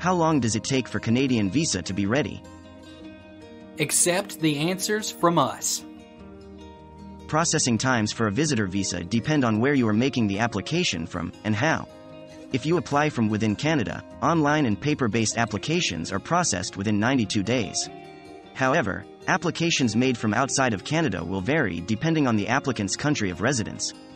How long does it take for Canadian visa to be ready? Accept the answers from us. Processing times for a visitor visa depend on where you are making the application from and how. If you apply from within Canada, online and paper-based applications are processed within 92 days. However, applications made from outside of Canada will vary depending on the applicant's country of residence.